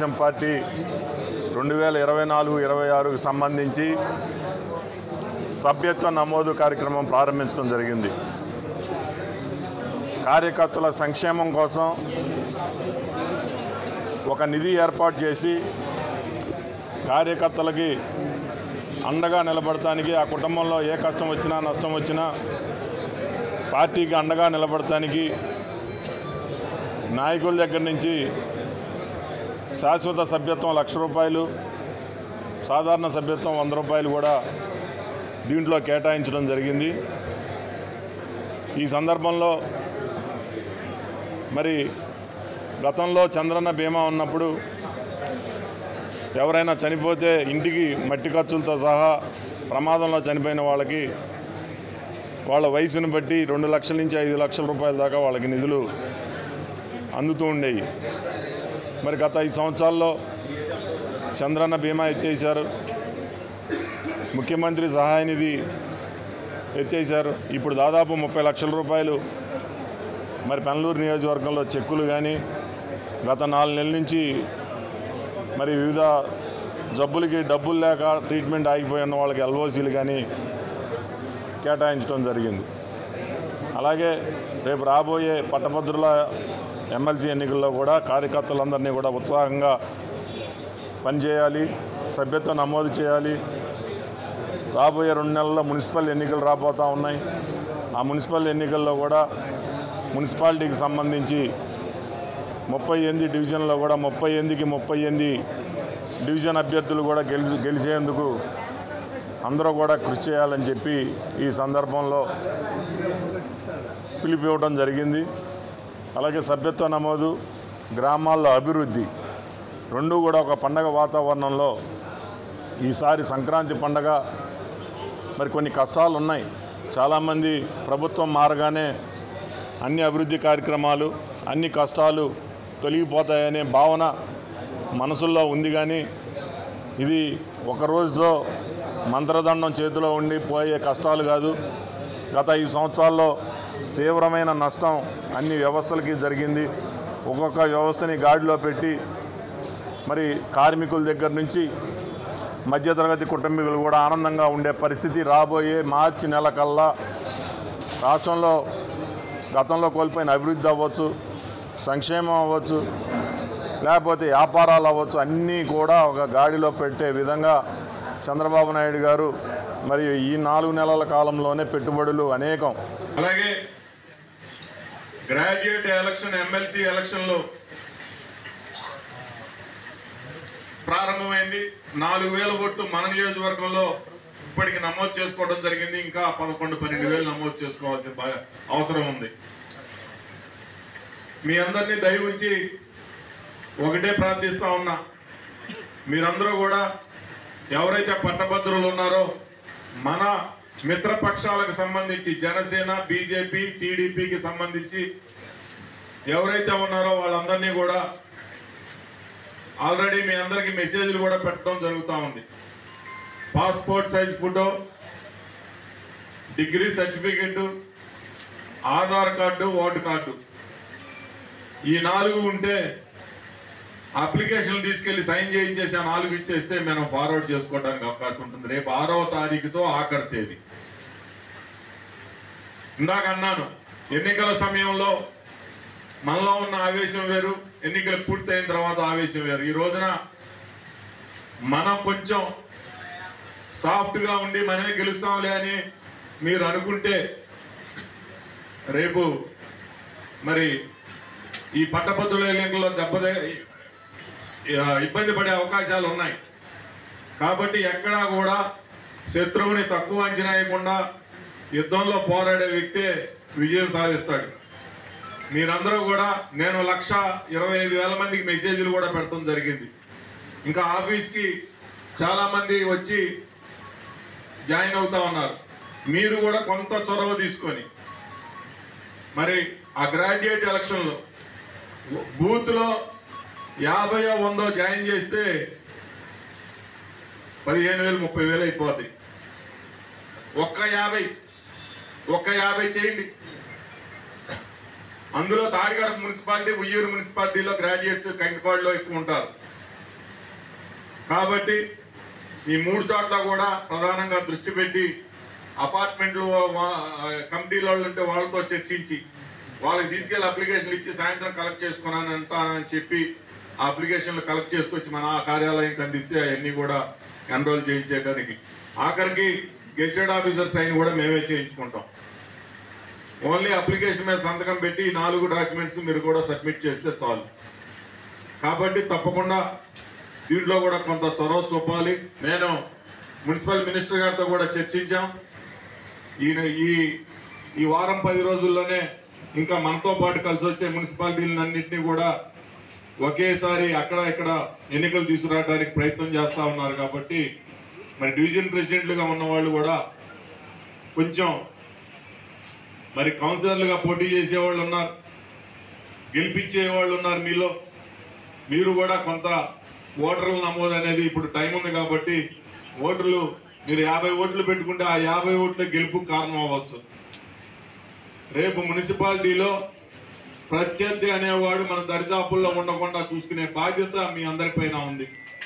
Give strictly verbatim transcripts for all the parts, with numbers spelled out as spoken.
Telugu Desam party రెండు వేల ఇరవై నాలుగు ఇరవై ఆరుకు సంబంధించి సభ్యత్వ నమోదు కార్యక్రమం ప్రారంభించడం జరిగింది. కార్యకర్తల సంక్షేమం కోసం ఒక నిధి ఏర్పాటు చేసి కార్యకర్తలకి అండగా నిలబడటానికి, ఆ కుటుంబంలో ఏ కష్టం వచ్చినా నష్టం వచ్చినా పార్టీకి అండగా నిలబడటానికి నాయకుల దగ్గర నుంచి శాశ్వత సభ్యత్వం లక్ష రూపాయలు, సాధారణ సభ్యత్వం వంద రూపాయలు కూడా దీంట్లో కేటాయించడం జరిగింది. ఈ సందర్భంలో మరి గతంలో చంద్రన్న బీమా ఉన్నప్పుడు ఎవరైనా చనిపోతే ఇంటికి మట్టి ఖర్చులతో సహా ప్రమాదంలో చనిపోయిన వాళ్ళకి వాళ్ళ వయసును బట్టి రెండు లక్షల నుంచి ఐదు లక్షల రూపాయల దాకా వాళ్ళకి నిధులు అందుతూ ఉండేవి. మరి గత ఐదు సంవత్సరాల్లో చంద్రన్న బీమా ఎత్తేసారు, ముఖ్యమంత్రి సహాయ నిధి ఎత్తేసారు. ఇప్పుడు దాదాపు ముప్పై లక్షల రూపాయలు మరి పెనలూరు నియోజకవర్గంలో చెక్కులు కానీ, గత నాలుగు నెలల నుంచి మరి వివిధ జబ్బులకి డబ్బులు లేక ట్రీట్మెంట్ ఆగిపోయి ఉన్న వాళ్ళకి ఎల్ఓసీలు కానీ కేటాయించడం జరిగింది. అలాగే రేపు రాబోయే పట్టభద్రుల ఎమ్మెల్సీ ఎన్నికల్లో కూడా కార్యకర్తలందరినీ కూడా ఉత్సాహంగా పనిచేయాలి, సభ్యత్వం నమోదు చేయాలి. రాబోయే రెండు నెలల్లో మున్సిపల్ ఎన్నికలు రాబోతూ ఉన్నాయి. ఆ మున్సిపల్ ఎన్నికల్లో కూడా మున్సిపాలిటీకి సంబంధించి ముప్పై ఎనిమిది డివిజన్లో కూడా ముప్పై ఎనిమిదికి ముప్పై ఎనిమిది డివిజన్ అభ్యర్థులు కూడా గెలిచి గెలిచేందుకు అందరూ కూడా కృషి చేయాలని చెప్పి ఈ సందర్భంలో పిలిపివ్వడం జరిగింది. అలాగే సభ్యత్వ నమోదు, గ్రామాల్లో అభివృద్ధి రెండూ కూడా ఒక పండగ వాతావరణంలో ఈసారి సంక్రాంతి పండగ మరి కొన్ని కష్టాలు ఉన్నాయి. చాలామంది ప్రభుత్వం మారగానే అన్ని అభివృద్ధి కార్యక్రమాలు, అన్ని కష్టాలు తొలగిపోతాయనే భావన మనసుల్లో ఉంది. కానీ ఇది ఒక రోజుతో మంత్రదండం చేతిలో ఉండి పోయే కష్టాలు కాదు. గత ఐదు సంవత్సరాల్లో తీవ్రమైన నష్టం అన్ని వ్యవస్థలకి జరిగింది. ఒక్కొక్క వ్యవస్థని గాడిలో పెట్టి మరి కార్మికుల దగ్గర నుంచి మధ్యతరగతి కుటుంబీకులు కూడా ఆనందంగా ఉండే పరిస్థితి రాబోయే మార్చి నెల కల్లా రాష్ట్రంలో గతంలో కోల్పోయిన అభివృద్ధి అవ్వచ్చు, సంక్షేమం అవ్వచ్చు, లేకపోతే వ్యాపారాలు అవ్వచ్చు, అన్నీ కూడా ఒక గాడిలో పెట్టే విధంగా చంద్రబాబు నాయుడు గారు మరి ఈ నాలుగు నెలల కాలంలోనే పెట్టుబడులు అనేకం. అలాగే గ్రాడ్యుయేట్ ఎలక్షన్, ఎమ్మెల్సీ ఎలక్షన్లో ప్రారంభమైంది. నాలుగు వేల ఓట్లు మన నియోజకవర్గంలో ఇప్పటికి నమోదు చేసుకోవడం జరిగింది. ఇంకా పదకొండు పన్నెండు వేలు నమోదు చేసుకోవాల్సిన అవసరం ఉంది. మీ అందరినీ దయ ఉంచి ఒకటే ప్రార్థిస్తా ఉన్నా, మీరందరూ కూడా ఎవరైతే పట్టభద్రులు ఉన్నారో మన మిత్రపక్షాలకు సంబంధించి జనసేన, బీజేపీ, టీడీపీకి సంబంధించి ఎవరైతే ఉన్నారో వాళ్ళందరినీ కూడా ఆల్రెడీ మీ అందరికీ మెసేజ్లు కూడా పెట్టడం జరుగుతూ ఉంది. Passport size photo, degree certificate, Aadhaar card, vote card, ఈ నాలుగు ఉంటే అప్లికేషన్లు తీసుకెళ్లి సైన్ చేయించేసి ఆ నాలుగు ఇచ్చేస్తే మనం ఫార్వర్డ్ చేసుకోవడానికి అవకాశం ఉంటుంది. రేపు ఆరవ తారీఖుతో ఆఖరి తేదీ. ఇందాక అన్నాను, ఎన్నికల సమయంలో మనలో ఉన్న ఆవేశం వేరు, ఎన్నికలు పూర్తయిన తర్వాత ఆవేశం వేరు. ఈ రోజున మనం కొంచెం సాఫ్ట్గా ఉండి మనమే గెలుస్తాంలే అని మీరు అనుకుంటే రేపు మరి ఈ పట్టభద్రుల ఎన్నికల్లో దెబ్బదే ఇబ్బంది పడే అవకాశాలు ఉన్నాయి. కాబట్టి ఎక్కడా కూడా శత్రువుని తక్కువ అంచనా వేయకుండా యుద్ధంలో పోరాడే వ్యక్తే విజయం సాధిస్తాడు. మీరందరూ కూడా, నేను లక్ష ఇరవై ఐదు వేల మందికి మెసేజ్లు కూడా పెడతాం జరిగింది. ఇంకా ఆఫీస్కి చాలామంది వచ్చి జాయిన్ అవుతా ఉన్నారు. మీరు కూడా కొంత చొరవ తీసుకొని మరి ఆ గ్రాడ్యుయేట్ ఎలక్షన్లో బూత్లో యాభైయో వందో జాయిన్ చేస్తే పదిహేను వేలు ముప్పై వేలు అయిపోతాయి. ఒక్క యాభై ఒక్క యాభై చేయండి. అందులో తాడిగడప మున్సిపాలిటీ, ఉయ్యూరు మున్సిపాలిటీలో గ్రాడ్యుయేట్స్ కంకిపాడులో ఎక్కువ ఉంటారు. కాబట్టి ఈ మూడు చోట్ల కూడా ప్రధానంగా దృష్టి పెట్టి అపార్ట్మెంట్లు కమిటీల వాళ్ళు ఉంటే వాళ్ళతో చర్చించి వాళ్ళకి తీసుకెళ్లి అప్లికేషన్లు ఇచ్చి సాయంత్రం కలెక్ట్ చేసుకున్నాను అంటానని చెప్పి ఆ అప్లికేషన్లు కలెక్ట్ చేసుకొచ్చి మన ఆ కార్యాలయంకి అందిస్తే అవన్నీ కూడా ఎన్రోల్ చేయించేదానికి ఆఖరికి గెజిటెడ్ ఆఫీసర్ సైన్ కూడా మేమే చేయించుకుంటాం. ఓన్లీ అప్లికేషన్ మీద సంతకం పెట్టి ఈ నాలుగు డాక్యుమెంట్స్ మీరు కూడా సబ్మిట్ చేస్తే చాలు. కాబట్టి తప్పకుండా దీంట్లో కూడా కొంత చొరవ చూపాలి. నేను మున్సిపల్ మినిస్టర్ గారితో కూడా చర్చించాం. ఈయన ఈ ఈ వారం పది రోజుల్లోనే ఇంకా మనతో పాటు కలిసి వచ్చే మున్సిపాలిటీలన్నింటినీ కూడా ఒకేసారి అక్కడ ఇక్కడ ఎన్నికలు తీసుకురావడానికి ప్రయత్నం చేస్తూ ఉన్నారు. కాబట్టి మరి డివిజన్ ప్రెసిడెంట్లుగా ఉన్న వాళ్ళు కూడా కొంచెం మరి కౌన్సిలర్లుగా పోటీ చేసేవాళ్ళు ఉన్నారు, గెలిపించే వాళ్ళు ఉన్నారు. మీలో మీరు కూడా కొంత ఓటర్ల నమోదు అనేది ఇప్పుడు టైం ఉంది కాబట్టి ఓటర్లు మీరు యాభై ఓట్లు పెట్టుకుంటే ఆ యాభై ఓట్ల గెలుపు కారణం అవ్వచ్చు. రేపు మున్సిపాలిటీలో ప్రత్యర్థి అనేవాడు మన దరిదాపుల్లో ఉండకుండా చూసుకునే బాధ్యత మీ అందరిపైన ఉంది.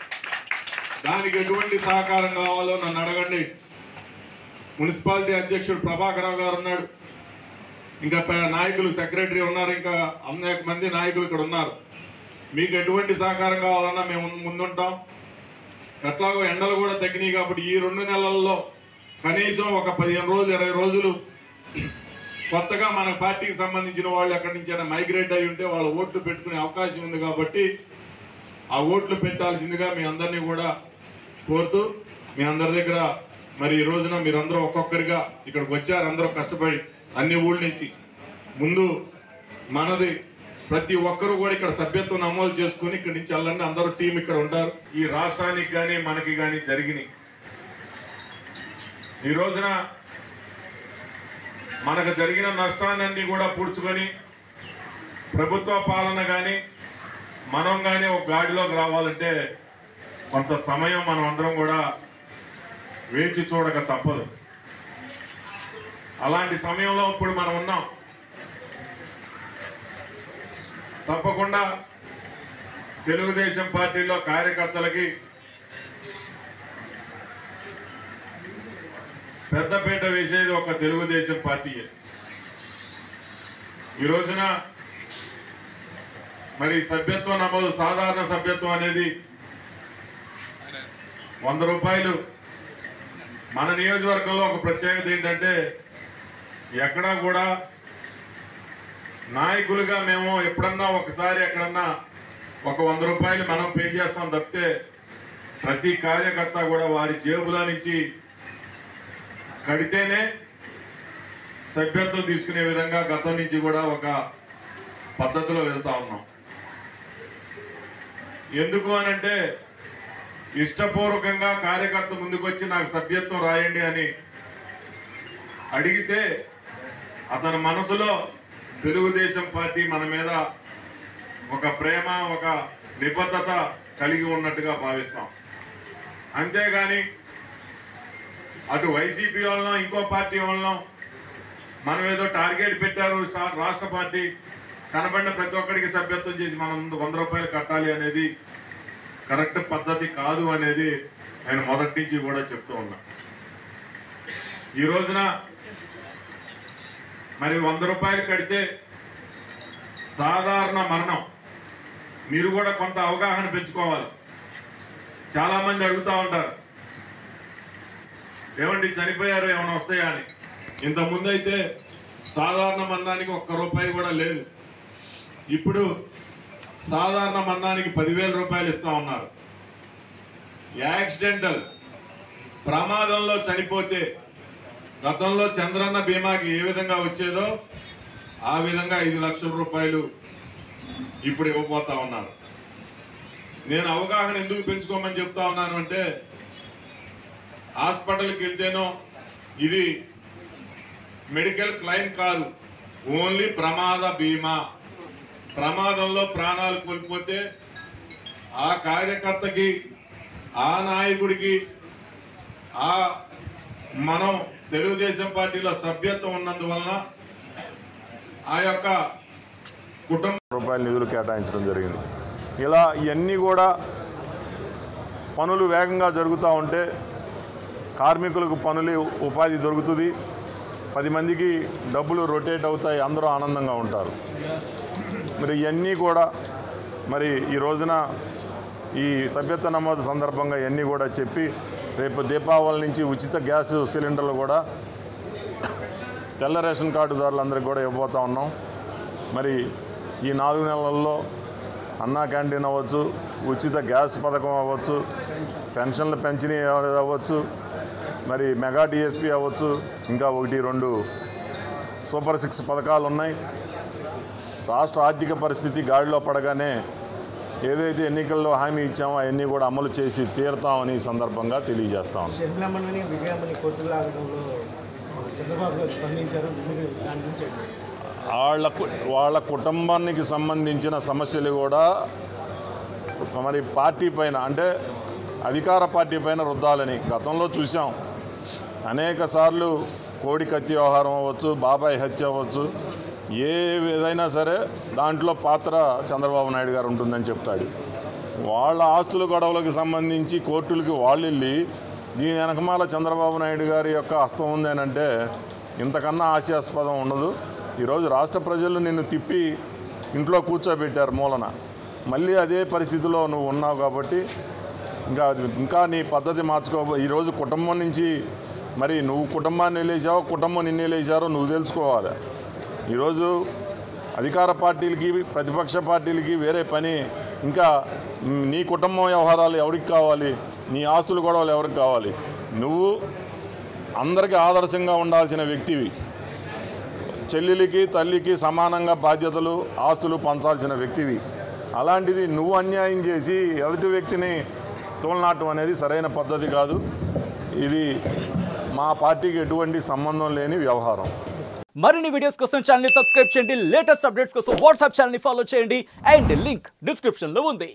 దానికి ఎటువంటి సహకారం కావాలో నన్ను అడగండి. మున్సిపాలిటీ అధ్యక్షుడు ప్రభాకరరావు గారు ఉన్నాడు, ఇంకా నాయకులు సెక్రటరీ ఉన్నారు, ఇంకా అనేక మంది నాయకులు ఇక్కడ ఉన్నారు. మీకు ఎటువంటి సహకారం కావాలన్నా మేము ముందుంటాం. ఎట్లాగో ఎండలు కూడా తగ్గినాయి కాబట్టి ఈ రెండు నెలల్లో కనీసం ఒక పదిహేను రోజులు ఇరవై రోజులు కొత్తగా మన పార్టీకి సంబంధించిన వాళ్ళు ఎక్కడి నుంచైనా మైగ్రేట్ అయి ఉంటే వాళ్ళ ఓట్లు పెట్టుకునే అవకాశం ఉంది. కాబట్టి ఆ ఓట్లు పెట్టాల్సిందిగా మీ అందరినీ కూడా కోరుతూ మీ అందరి దగ్గర మరి ఈ రోజున మీరందరూ ఒక్కొక్కరిగా ఇక్కడికి వచ్చారు. అందరూ కష్టపడి అన్ని ఊళ్ళ నుంచి ముందు మనది ప్రతి ఒక్కరూ కూడా ఇక్కడ సభ్యత్వం నమోదు చేసుకుని ఇక్కడి నుంచి వెళ్ళండి. అందరూ టీం ఇక్కడ ఉంటారు. ఈ రాష్ట్రానికి కానీ మనకి కానీ జరిగినాయి. ఈ రోజున మనకు జరిగిన నష్టాన్ని కూడా పూడ్చుకొని ప్రభుత్వ పాలన కానీ మనం కానీ ఒక గాడిలోకి రావాలంటే కొంత సమయం మనం అందరం కూడా వేచి చూడక తప్పదు. అలాంటి సమయంలో ఇప్పుడు మనం ఉన్నాం. తప్పకుండా తెలుగుదేశం పార్టీలో కార్యకర్తలకి పెద్దపీట వేసేది ఒక తెలుగుదేశం పార్టీయే. ఈ రోజున మరి సభ్యత్వం నమోదు, సాధారణ సభ్యత్వం అనేది వంద రూపాయలు. మన నియోజకవర్గంలో ఒక ప్రత్యేకత ఏంటంటే ఎక్కడా కూడా నాయకులుగా మేము ఎప్పుడన్నా ఒకసారి ఎక్కడన్నా ఒక వంద రూపాయలు మనం పే చేస్తాం తప్పితే ప్రతి కార్యకర్త కూడా వారి జేబుల నుంచి కడితేనే సభ్యత్వం తీసుకునే విధంగా గతం నుంచి కూడా ఒక పద్ధతిలో వెళ్తా ఉన్నాం. ఎందుకు అనంటే ఇష్టపూర్వకంగా కార్యకర్త ముందుకొచ్చి నాకు సభ్యత్వం రాయండి అని అడిగితే అతని మనసులో తెలుగుదేశం పార్టీ మన మీద ఒక ప్రేమ, ఒక నిబద్ధత కలిగి ఉన్నట్టుగా భావిస్తాం. అంతేగాని అటు వైసీపీ వాళ్ళనో ఇంకో పార్టీ వాళ్ళనో మనం ఏదో టార్గెట్ పెట్టారు రాష్ట్ర పార్టీ కనబడిన ప్రతి ఒక్కరికి సభ్యత్వం చేసి మనం వంద రూపాయలు కట్టాలి అనేది కరెక్ట్ పద్ధతి కాదు అనేది నేను మొదటి నుంచి కూడా చెప్తూ ఉన్నా. ఈ రోజున మరి వంద రూపాయలు కడితే సాధారణ మరణం, మీరు కూడా కొంత అవగాహన పెంచుకోవాలి. చాలామంది అడుగుతూ ఉంటారు, ఏమండి చనిపోయారు ఏమైనా వస్తాయా అని. ఇంతకుముందు అయితే సాధారణ మరణానికి ఒక్క రూపాయి కూడా లేదు. ఇప్పుడు సాధారణ మరణానికి పదివేల రూపాయలు ఇస్తూ ఉన్నారు. యాక్సిడెంటల్ ప్రమాదంలో చనిపోతే గతంలో చంద్రన్న బీమాకి ఏ విధంగా వచ్చేదో ఆ విధంగా ఐదు లక్షల రూపాయలు ఇప్పుడు ఇవ్వబోతా ఉన్నారు. నేను అవగాహన ఎందుకు పెంచుకోమని చెప్తా ఉన్నాను అంటే హాస్పిటల్కి వెళ్తేనో ఇది మెడికల్ క్లెయిమ్ కాదు, ఓన్లీ ప్రమాద బీమా. ప్రమాదంలో ప్రాణాలు కోల్పోతే ఆ కార్యకర్తకి, ఆ నాయకుడికి, ఆ మనం తెలుగుదేశం పార్టీలో సభ్యత్వం ఉన్నందువలన ఆ యొక్క కుటుంబ రూపాయల నిధులు కేటాయించడం జరిగింది. ఇలా ఇవన్నీ కూడా పనులు వేగంగా జరుగుతూ ఉంటే కార్మికులకు పనులు ఉపాధి దొరుకుతుంది, పది మందికి డబ్బులు రొటేట్ అవుతాయి, అందరూ ఆనందంగా ఉంటారు. మరి ఇవన్నీ కూడా మరి ఈ రోజున ఈ సభ్యత్వ నమోదు సందర్భంగా ఇవన్నీ కూడా చెప్పి రేపు దీపావళి నుంచి ఉచిత గ్యాస్ సిలిండర్లు కూడా తెల్ల రేషన్ కార్డుదారులందరికీ కూడా ఇవ్వబోతూ ఉన్నాం. మరి ఈ నాలుగు నెలల్లో అన్నా క్యాంటీన్ అవ్వచ్చు, ఉచిత గ్యాస్ పథకం అవ్వచ్చు, పెన్షన్లు పెంచినవి అవ్వచ్చు, మరి మెగా టీఎస్పీ అవ్వచ్చు, ఇంకా ఒకటి రెండు సూపర్ సిక్స్ పథకాలు ఉన్నాయి. రాష్ట్ర ఆర్థిక పరిస్థితి గాడిలో పడగానే ఏదైతే ఎన్నికల్లో హామీ ఇచ్చామో అవన్నీ కూడా అమలు చేసి తీరుతామని ఈ సందర్భంగా తెలియజేస్తాం. వాళ్ళ వాళ్ళ కుటుంబానికి సంబంధించిన సమస్యలు కూడా మరి పార్టీ పైన అంటే అధికార పార్టీ పైన రుద్దాలని గతంలో చూసాం. అనేక సార్లు కోడి కత్తి వ్యవహారం అవ్వచ్చు, బాబాయ్ హత్య అవ్వచ్చు, ఏ ఏదైనా సరే దాంట్లో పాత్ర చంద్రబాబు నాయుడు గారు ఉంటుందని చెప్తాడు. వాళ్ళ ఆస్తుల గొడవలకు సంబంధించి కోర్టులకి వాళ్ళు వెళ్ళి దీని వెనకమాల చంద్రబాబు నాయుడు గారి యొక్క హస్తం ఉంది అని అంటే ఇంతకన్నా హాస్యాస్పదం ఉండదు. ఈరోజు రాష్ట్ర ప్రజలు నిన్ను తిప్పి ఇంట్లో కూర్చోబెట్టారు మూలన, మళ్ళీ అదే పరిస్థితిలో నువ్వు ఉన్నావు కాబట్టి ఇంకా ఇంకా నీ పద్ధతి మార్చుకో. ఈరోజు కుటుంబం నుంచి మరి నువ్వు కుటుంబాన్ని వెళ్ళేసావో కుటుంబం నిన్ను వెళ్ళేసారో నువ్వు తెలుసుకోవాలి. ఈరోజు అధికార పార్టీలకి ప్రతిపక్ష పార్టీలకి వేరే పని, ఇంకా నీ కుటుంబం వ్యవహారాలు ఎవరికి కావాలి, నీ ఆస్తులు గొడవలు ఎవరికి కావాలి? నువ్వు అందరికీ ఆదర్శంగా ఉండాల్సిన వ్యక్తివి, చెల్లెలికి తల్లికి సమానంగా బాధ్యతలు ఆస్తులు పంచాల్సిన వ్యక్తివి. అలాంటిది నువ్వు అన్యాయం చేసి ఎదుటి వ్యక్తిని తోలనాటం అనేది సరైన పద్ధతి కాదు. ఇది మా పార్టీకి ఎటువంటి సంబంధం లేని వ్యవహారం. మరిన్ని వీడియోస్ కోసం ఛానల్ ని సబ్స్క్రైబ్ చేయండి, లేటెస్ట్ అప్డేట్స్ కోసం వాట్సాప్ ఛానల్ ని ఫాలో చేయండి అండ్ లింక్ డిస్క్రిప్షన్ లో ఉంది.